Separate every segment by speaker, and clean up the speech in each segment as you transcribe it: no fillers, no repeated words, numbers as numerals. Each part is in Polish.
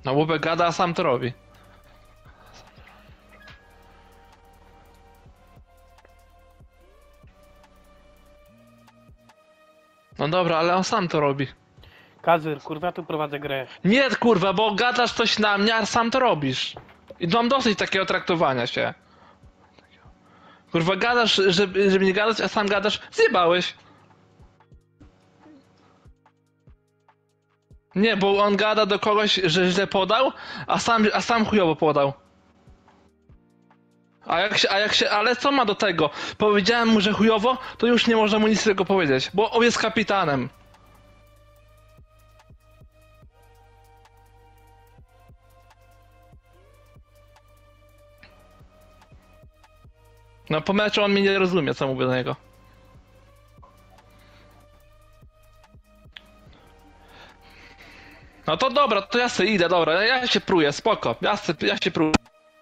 Speaker 1: No Łupek gada, a sam to robi. No dobra, ale on sam to robi.
Speaker 2: Kazyr, kurwa, tu prowadzę grę.
Speaker 1: Nie kurwa, bo gadasz coś na mnie, a sam to robisz. I mam dosyć takiego traktowania się. Kurwa, gadasz, żeby nie gadać, a sam gadasz, zjebałeś. Nie, bo on gada do kogoś, że źle podał, a sam chujowo podał. Ale co ma do tego? Powiedziałem mu, że chujowo, to już nie można mu nic tego powiedzieć, bo on jest kapitanem. No po meczu on mnie nie rozumie, co mówię do niego. No to dobra, to ja sobie idę, dobra, ja się pruję, spoko, ja się pruję.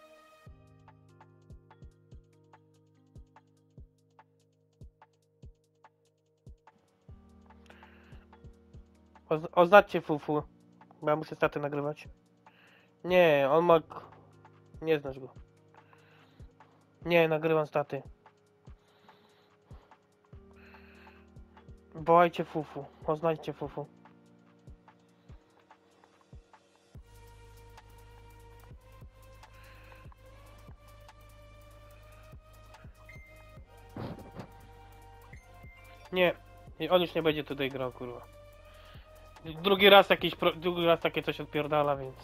Speaker 2: Oznaczcie Fufu. Bo ja muszę staty nagrywać. Nie, on ma... Nie znasz go. Nie, nagrywam staty. Wołajcie Fufu. Oznaczcie Fufu. Nie. On już nie będzie tutaj grał, kurwa. Drugi raz takie coś odpierdala, więc...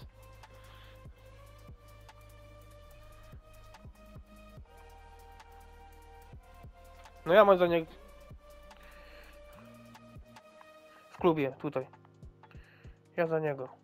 Speaker 2: No ja mam za niego... W klubie, tutaj. Ja za niego.